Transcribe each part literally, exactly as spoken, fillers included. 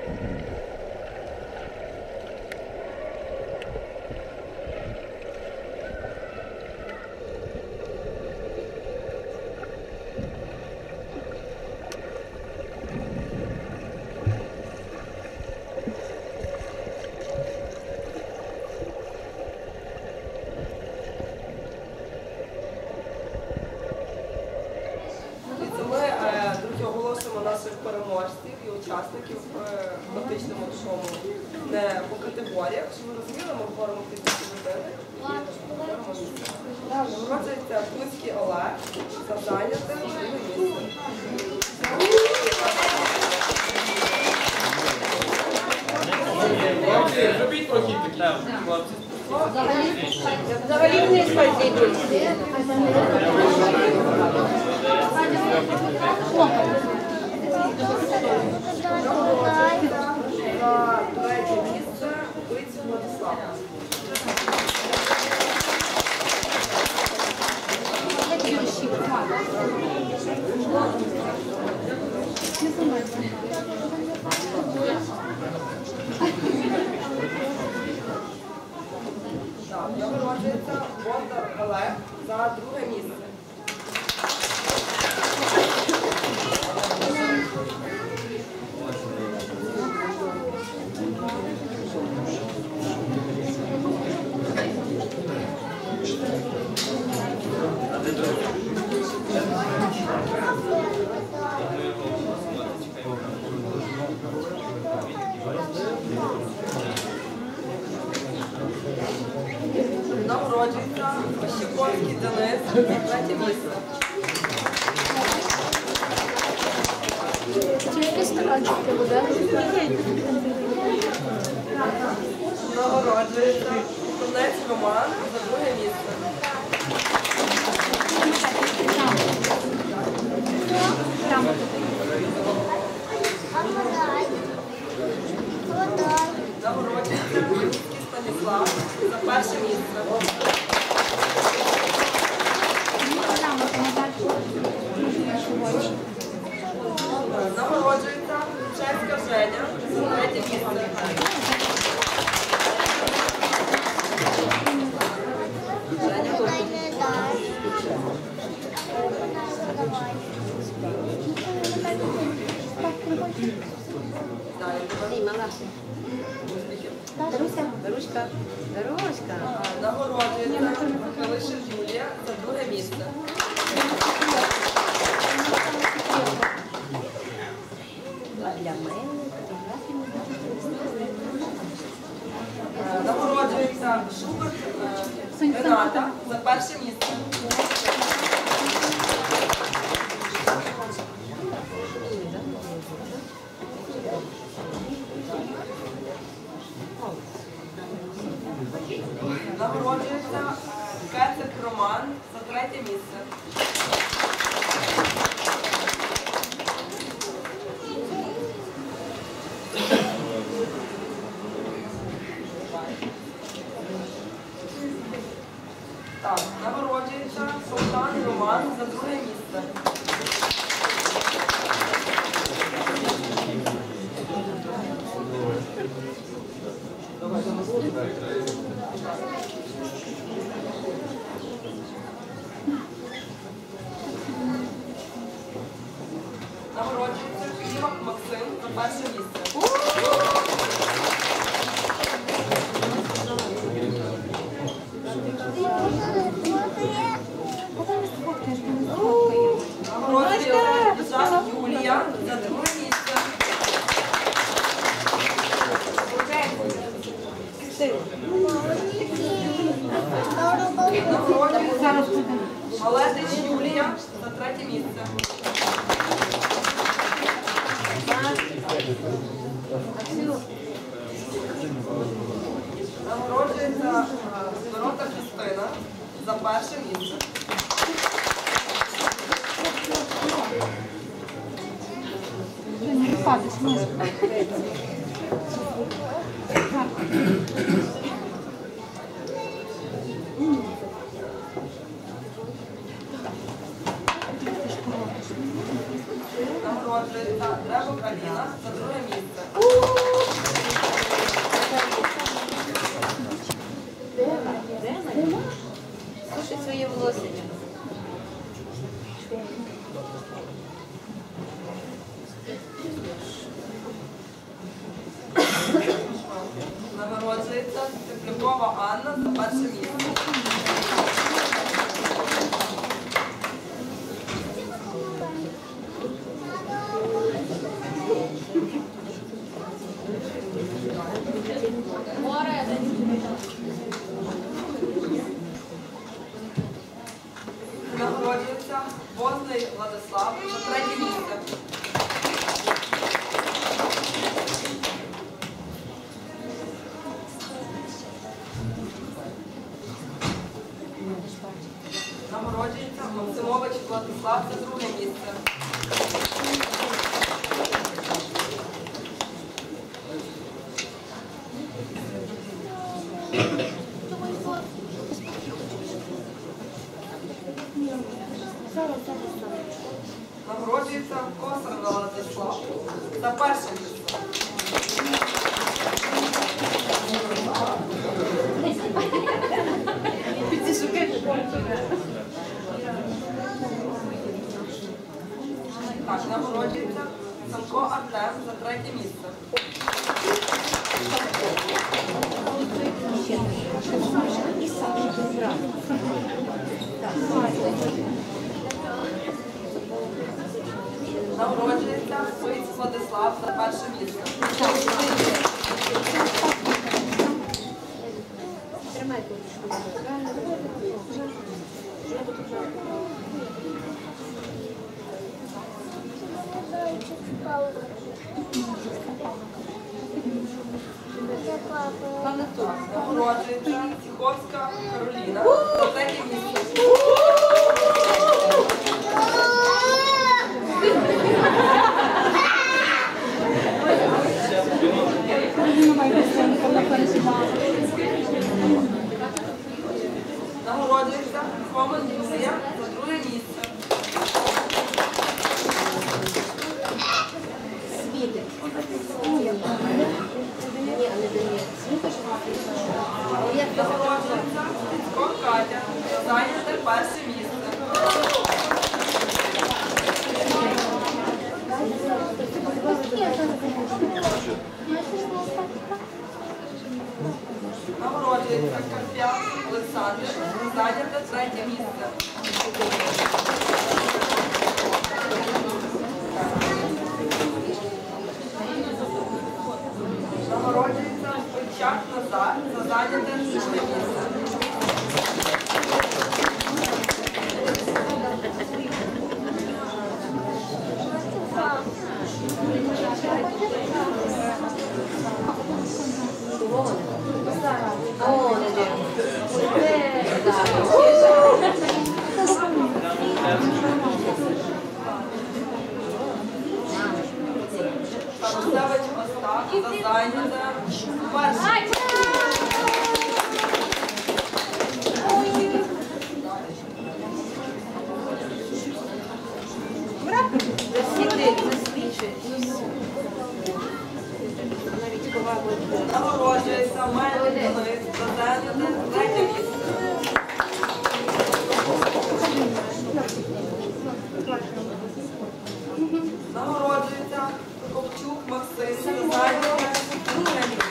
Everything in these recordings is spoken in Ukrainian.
Наших переможців і учасників фактично в такому не по категоріях, що ви розуміли, ми говоримо тисячі людини. Нагороджується Куцький Олег за зайняте друге місце. Робіть трохи такі, хлопці. Взагалі вниз пойдіть. За третє місце Биць Владислав. Нагороджується Бондар Олег за друге місце. Нагороджується Щепонський Денис за третє місце. Нагороджується Конець Роман за друге місце. Нагороджується Київський Станіслав за перше місце. Нагороджується Чеська Женя за третє місце. Даруська. Даруська. Нагороджується Калишин Юлія за друге місце. Нагороджується Шуберт Рената за перше місце. Нагороджується Кецик Роман за третє місце. Так, нагороджується Султан Роман за друге місце. Нагороджується Київак Максим за перше місце. Нагороджується Юлія за друге місце. Нагороджується Малетич Юлія за третє місце. Нагороджується Зворота Христина за перше місце. Нагороджується Дребок Аліна за друге місце. Нагороджується Теплюкова Анна за перше місце. Нагороджується Возний Владислав за третє місце. Нагороджується Максимович Владислав за друге місце. Нагороджується Косар Владислав за перше місце. Так, нагороджується Самко Артем за третє місце. Нагороджується Суїць Владислав за перше місце. Тримай курточку. Нагороджується Тиховська Кароліна за третє місце. Нагороджується Хоман Юлія за друге місце. Світи. Ні, але дає. Світи ж Нагороджується Тицько Катя за зайняте перше місце. Нагороджується Карп'як Олександр за зайняте третє місце. Нагороджується Польчак Назар за зайняте друге місце. О, не дивно. Старосевич Остап за зайняте перше місце. Засіди, засвідчить. Навіть повагу. Нагороджується Мельник Денис за зайняте третє місце. Нагороджується Ковчук Максим за зайняте друге місце.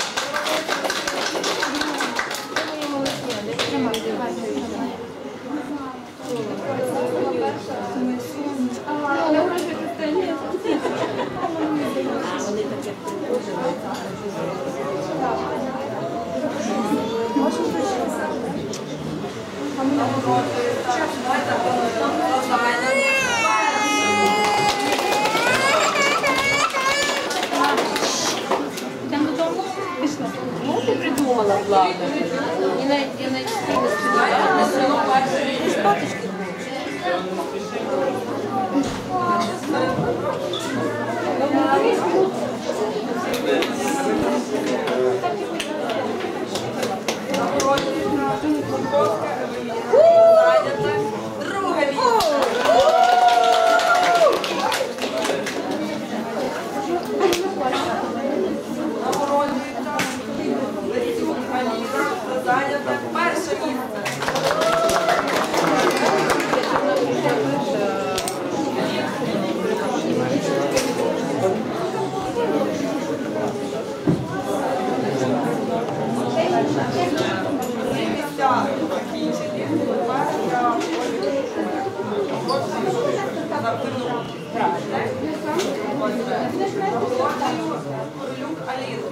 Вони таке Нагороджується Найда Павловна за зайняте Ну, ти придумала, Влада. І навіть я навіть спільно сподіваюся. Спаточки. зайняте друге місце. Нагороджується Лесюк Аліна за зайняте перше місце. Нагороджую Королюк Аліну.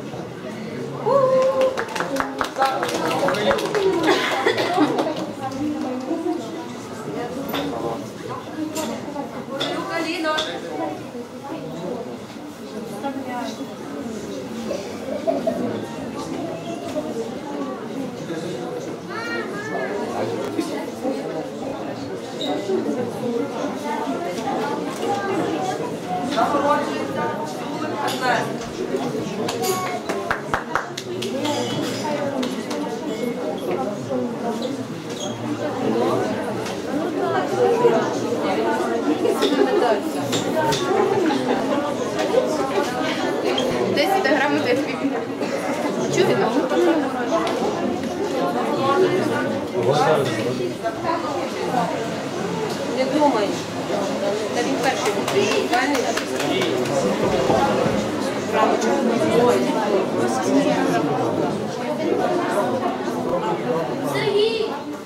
Королюк Аліна. Нагороджується Сулик Ернест. Десять грамів чуєте? Не думай. Та він перший був. Правильно? Сергій!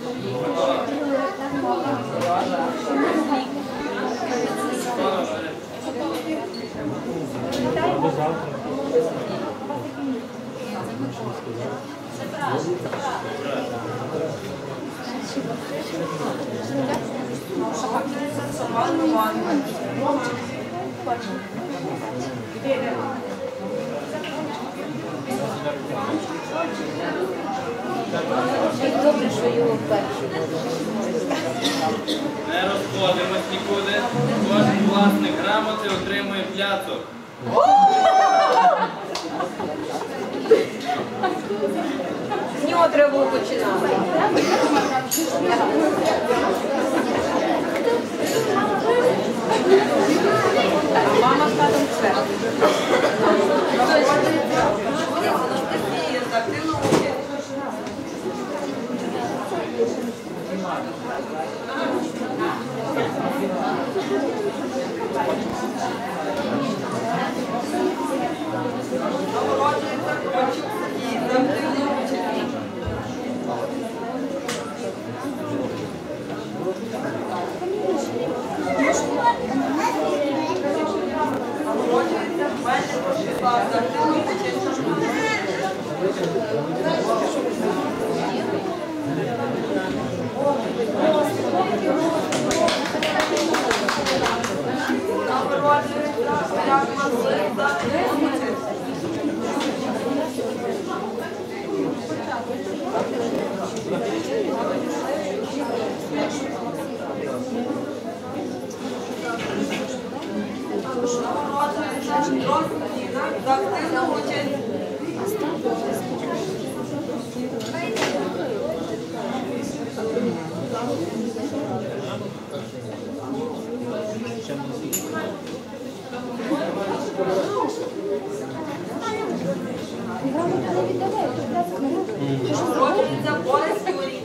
Роман Романович. Добре, що його перший. Не розходимось нікуди. Кожен власник грамоти отримує пляцок. З нього треба було починати. А мама з татом все. Анастасія за активну участь. Нагороджується Ковальчук Сергій за активну участь. Нагороджується Мельник Ростислав за активну участь. Нагороджується Поляк Василь за активну участь. Нагороджується Дрон Ніна за активну участь. Нагороджується Борис Юрій.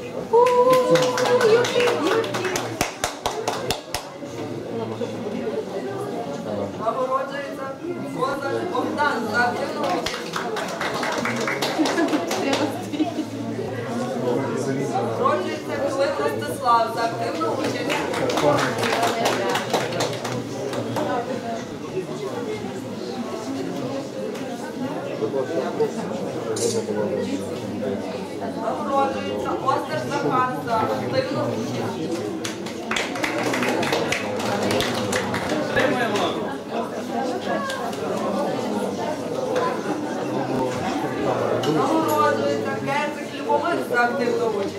Нагороджується Козак Богдан за активну участь. Нагороджується Кулик Ростислав за активну участь. Нагороджується Остер Захар за активну участь. Отримуємо. Нагороджується Керцик Любомир за активну участь.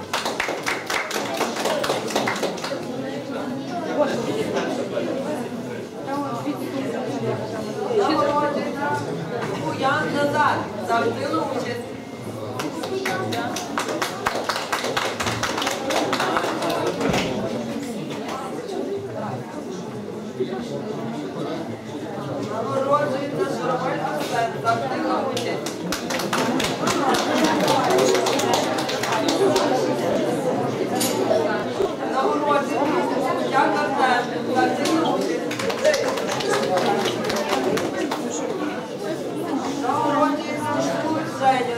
Нагороджується Куян Назар за активну участь. Нагороджується Шуравель Арсен за активну участь. Нагороджується Кутяк Артем за активну участь. Нагороджується Шкур Женя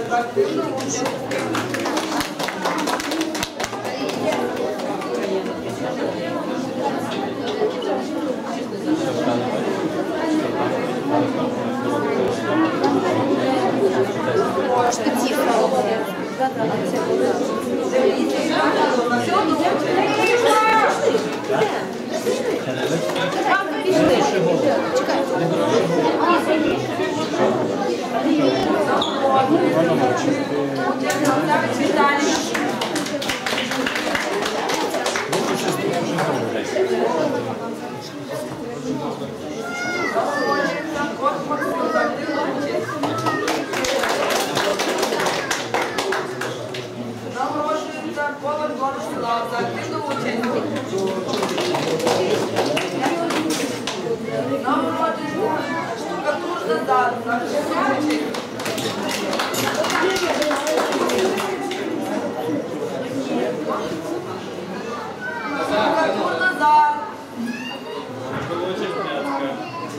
назад за активну участь. Штукатур назад. Получить п'ятка.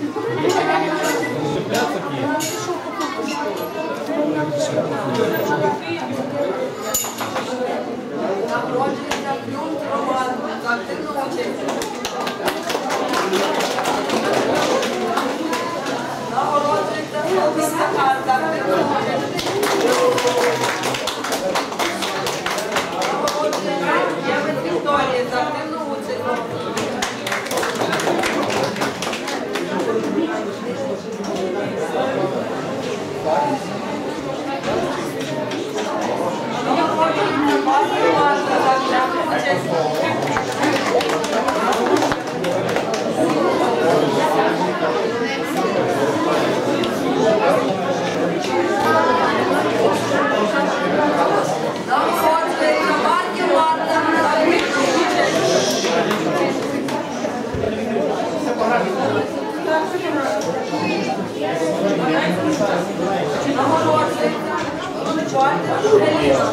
Нагороджується Плюнт Роман за активну участь. Нагороджується Соломін Захар за активну участь. Нагороджується Євець Вікторія за активну участь. Нагороджується Павло Іванко за активну участь. Нагороджується Марків Марта за активну участь. Нагороджується Вальтер Еліна.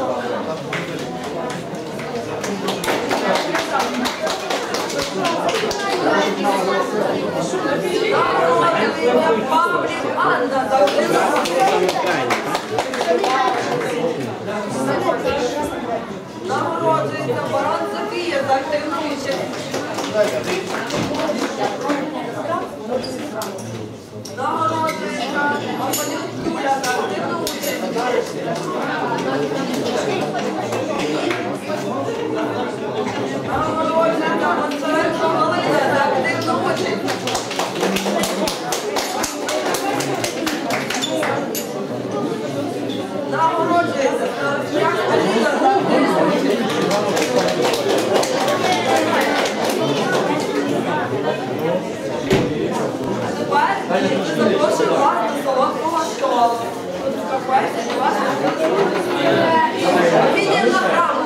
Нагороджується Павлів Анна за активну участь. Нагороджується Барон Софія за активну участь. Нагороджується Апанюк Юля за активну участь. Нагороджується Моцаренко Галина за активну участь. Нагороджується Старостяк Аліна за активну участь. А тепер ми запрошуємо вас до солодкого столу. Тут кафе, обідня програма.